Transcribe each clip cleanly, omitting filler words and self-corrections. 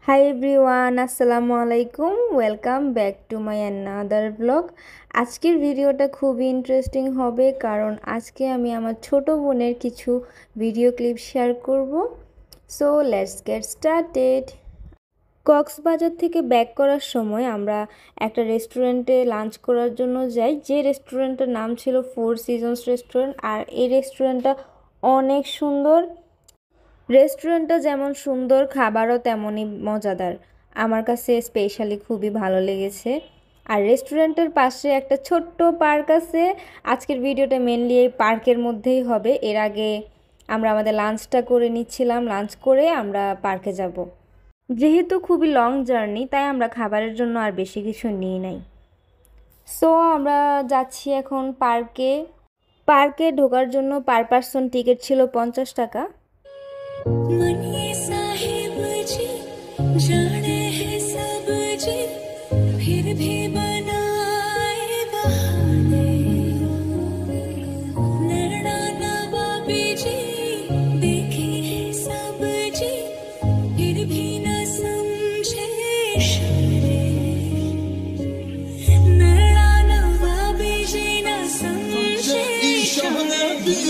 High everyone, আসসালামু আলাইকুম। Welcome back to my another blog. আজকের ভিডিওটা খুবই ইন্টারেস্টিং হবে, কারণ আজকে আমি আমার ছোট বোনের কিছু ভিডিও ক্লিপ শেয়ার করব। So let's get started. Cox's Bazar থেকে ব্যাক করার সময় আমরা একটা রেস্টুরেন্টে লাঞ্চ করার জন্য যাই, যে রেস্টুরেন্টের নাম ছিল ফোর সিজনস রেস্টুরেন্ট। আর এই রেস্টুরেন্টটা অনেক সুন্দর। রেস্টুরেন্টটা যেমন সুন্দর, খাবারও তেমনই মজাদার। আমার কাছে স্পেশালি খুবই ভালো লেগেছে। আর রেস্টুরেন্টের পাশে একটা ছোট্ট পার্ক আছে। আজকের ভিডিওটা মেনলি এই পার্কের মধ্যেই হবে। এর আগে আমরা আমাদের লাঞ্চটা করে নিচ্ছিলাম, লাঞ্চ করে আমরা পার্কে যাব। যেহেতু খুবই লং জার্নি, তাই আমরা খাবারের জন্য আর বেশি কিছু নিই নাই। সো আমরা যাচ্ছি এখন পার্কে। পার্কে ঢোকার জন্য পার পার্সন টিকিট ছিল 50 টাকা। मनिए साहिब जी जाने हैं सब जी, फिर भी बनाए बहाने। नैना नवाबी जी देखे हैं सब जी, फिर भी न समझे इशारे। नैना नवाबी जी न समझे इशारे।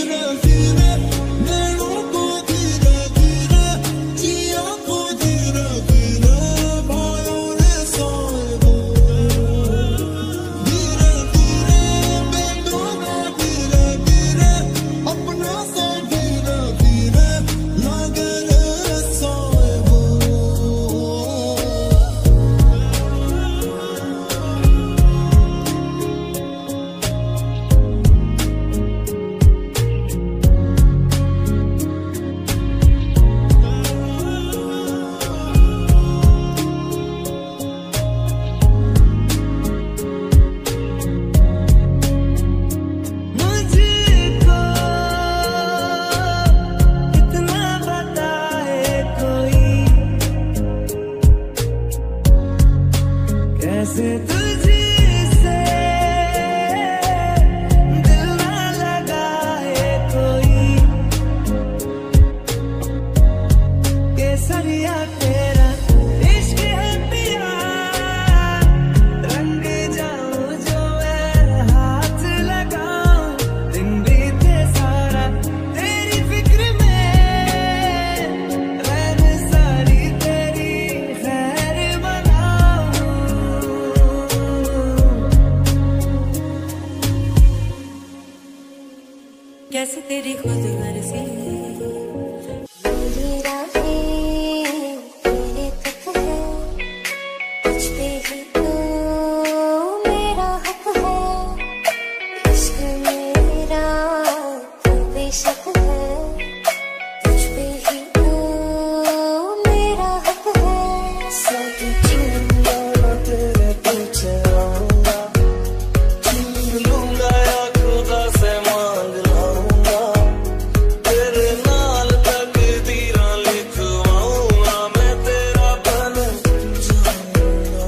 कैसे तेरी खुद मर्जी मेरी राहें तेरे तक है, कुछ पे ही तो मेरा हक है। इश्क मेरा तो बेशक है, कुछ पे ही तो मेरा हक है। सब छूना तेरे पीछे आऊंगा, छून लूंगा या खुदा से मांग लाऊंगा, तेरे नाल तकदीरां लिखवाऊंगा, मैं तेरा बन जाऊंगा।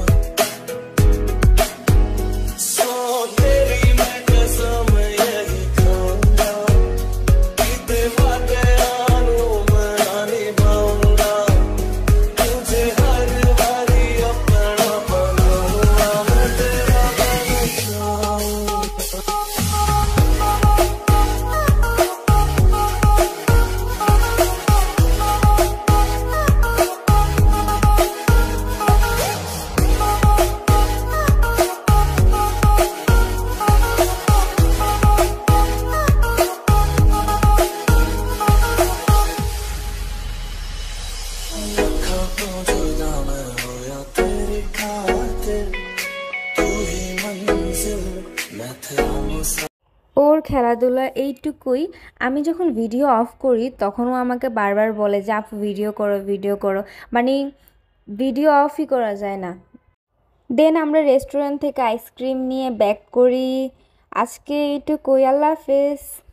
सो तेरी मैं कसम यही खाऊंगा, बीते वादे आनू मैं निभाऊंगा, तुझे हर बारी अपना बनाऊंगा, मैं तेरा बन जाऊंगा। जुदा मैं हो या तेरी खातिर, तू ही मंजिल मैं तेरा मुसाफिर। ওর খেলাধুলা এইটুকুই। আমি যখন ভিডিও অফ করি তখনও আমাকে বারবার বলে যে আপু ভিডিও করো, ভিডিও করো। মানে ভিডিও অফই করা যায় না। দেন আমরা রেস্টুরেন্ট থেকে আইসক্রিম নিয়ে ব্যাক করি। আজকে এইটুকুই, আল্লাহ হাফেজ।